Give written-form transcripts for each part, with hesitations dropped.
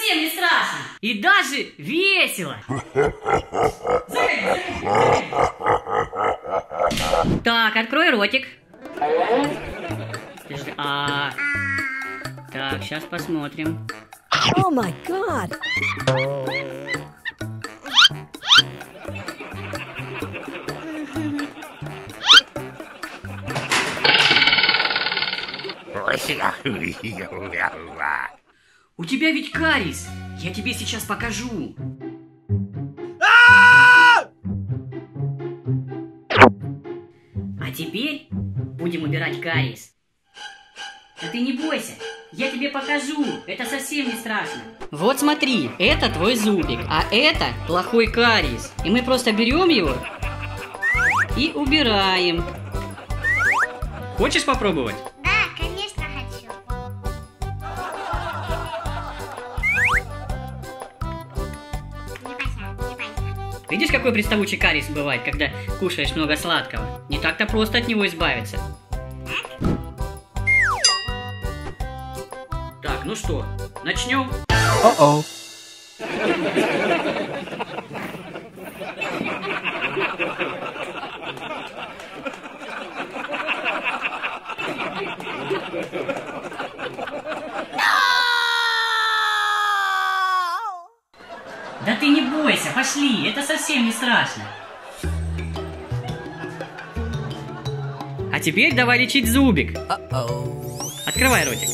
совсем не страшно. И даже весело. Так, открой ротик. Так, сейчас посмотрим. О май гад! У тебя ведь кариес. Я тебе сейчас покажу. А теперь будем убирать кариес. Да ты не бойся, я тебе покажу. Это совсем не страшно. Вот смотри, это твой зубик, а это плохой кариес. И мы просто берем его и убираем. Хочешь попробовать? Да, конечно хочу. Не бойся. Видишь, какой приставучий кариес бывает, когда кушаешь много сладкого? Не так-то просто от него избавиться. Так, ну что, начнем? О-о. Да ты не бойся, пошли, это совсем не страшно. А теперь давай лечить зубик. Открывай ротик.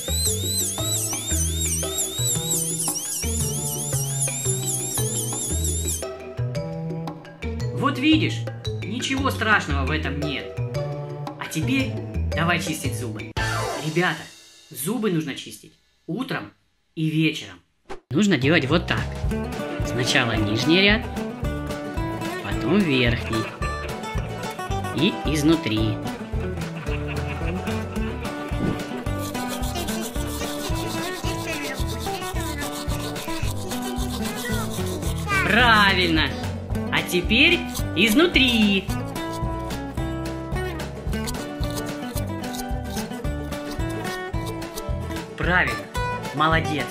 Вот видишь, ничего страшного в этом нет. А теперь давай чистить зубы. Ребята, зубы нужно чистить утром и вечером. Нужно делать вот так. Сначала нижний ряд, потом верхний и изнутри. Правильно! А теперь изнутри. Правильно! Молодец!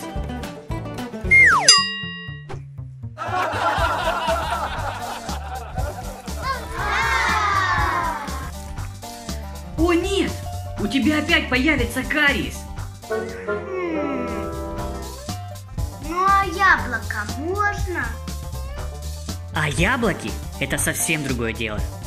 О нет! У тебя опять появится кариес! Ну а яблоко можно? А яблоки – это совсем другое дело.